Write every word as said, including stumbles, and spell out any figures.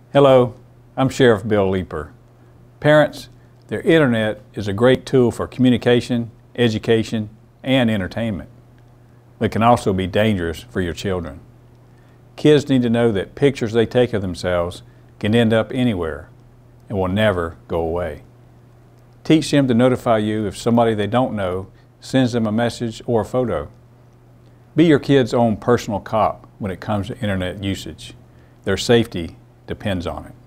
Hello, I'm Sheriff Bill Leeper. Parents, the internet is a great tool for communication, education, and entertainment, but can also be dangerous for your children. Kids need to know that pictures they take of themselves can end up anywhere and will never go away. Teach them to notify you if somebody they don't know sends them a message or a photo. Be your kid's own personal cop when it comes to internet usage. Their safety depends on it.